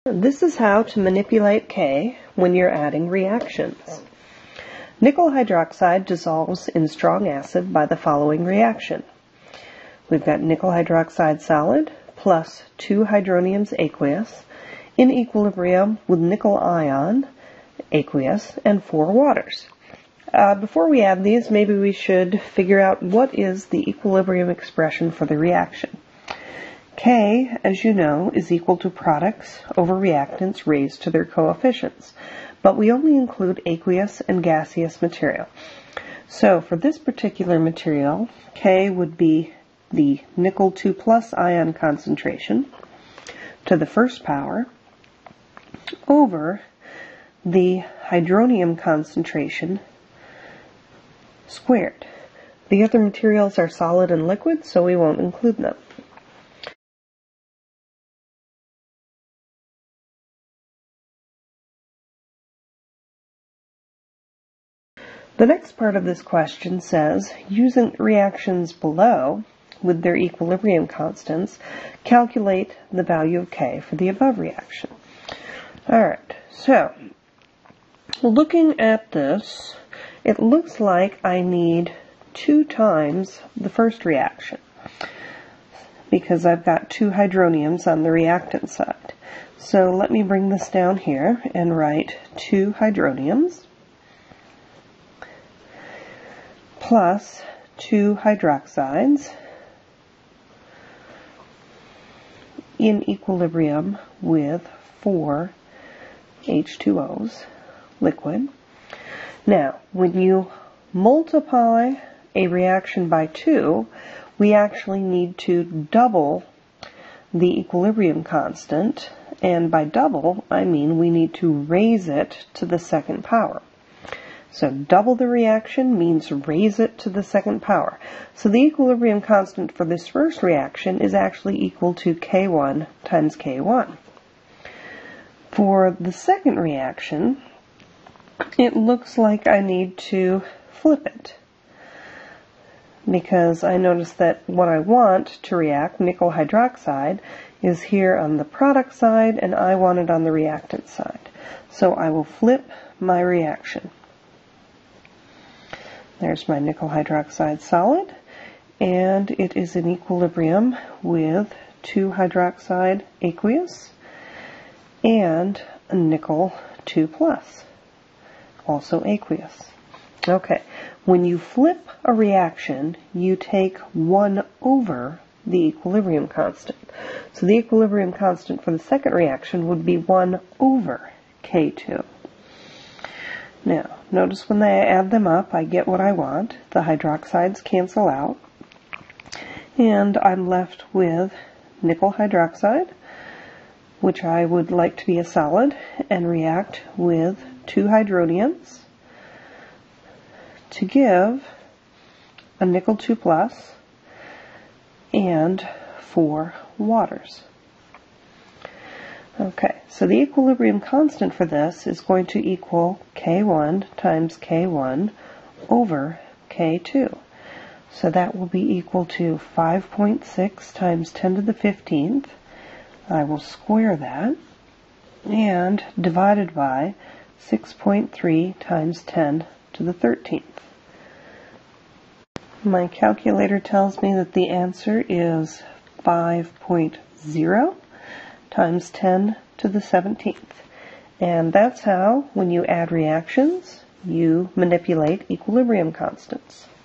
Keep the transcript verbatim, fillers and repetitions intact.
This is how to manipulate K when you're adding reactions. Nickel hydroxide dissolves in strong acid by the following reaction. We've got nickel hydroxide solid plus two hydroniums aqueous in equilibrium with nickel ion aqueous and four waters. Uh, before we add these, maybe we should figure out what is the equilibrium expression for the reaction. K, as you know, is equal to products over reactants raised to their coefficients, but we only include aqueous and gaseous material. So for this particular material, K would be the nickel two plus ion concentration to the first power over the hydronium concentration squared. The other materials are solid and liquid, so we won't include them. The next part of this question says, using reactions below with their equilibrium constants, calculate the value of K for the above reaction. Alright, so looking at this, it looks like I need two times the first reaction because I've got two hydroniums on the reactant side. So let me bring this down here and write two hydroniums plus two hydroxides in equilibrium with four H two O's, liquid. Now, when you multiply a reaction by two, we actually need to double the equilibrium constant, and by double, I mean we need to raise it to the second power. So double the reaction means raise it to the second power. So the equilibrium constant for this first reaction is actually equal to K one times K one. For the second reaction, it looks like I need to flip it because I notice that what I want to react, nickel hydroxide, is here on the product side and I want it on the reactant side. So I will flip my reaction. There's my nickel hydroxide solid, and it is in equilibrium with two hydroxide aqueous and a nickel two plus, also aqueous. Okay, when you flip a reaction, you take one over the equilibrium constant. So the equilibrium constant for the second reaction would be one over K two. Now, notice when I add them up, I get what I want. The hydroxides cancel out, and I'm left with nickel hydroxide, which I would like to be a solid, and react with two hydroniums to give a nickel two plus and four waters. Okay, so the equilibrium constant for this is going to equal K one times K one over K two. So that will be equal to five point six times ten to the fifteenth. I will square that, and divided by six point three times ten to the thirteenth. My calculator tells me that the answer is five point zero times ten to the seventeenth. And that's how, when you add reactions, you manipulate equilibrium constants.